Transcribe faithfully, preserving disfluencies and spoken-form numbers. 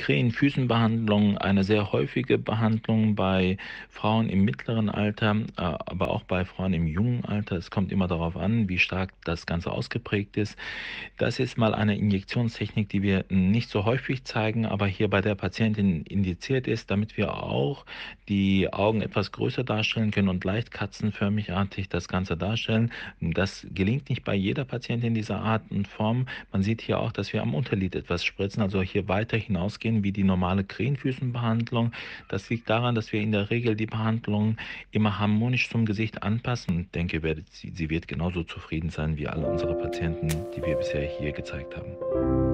Krähenfüßenbehandlung eine sehr häufige Behandlung bei Frauen im mittleren Alter, äh, aber auch bei Frauen im jungen Alter. Es kommt immer darauf an, wie stark das Ganze ausgeprägt ist. Das ist mal eine Injektionstechnik, die wir nicht so häufig zeigen, aber hier bei der Patientin indiziert ist, damit wir auch die Augen etwas größer darstellen können und leicht katzenförmigartig das Ganze darstellen. Das gelingt nicht bei jeder Patientin dieser Art und Form. Man sieht hier auch, dass wir am Unterlid etwas spritzen, also hier weiter hinausgehen wie die normale Krähenfüßenbehandlung. Das liegt daran, dass wir in der Regel die Behandlung immer harmonisch zum Gesicht anpassen. Ich denke, werdet sie, sie wird genauso zufrieden sein wie alle unsere Patienten, die wir bisher hier gezeigt haben.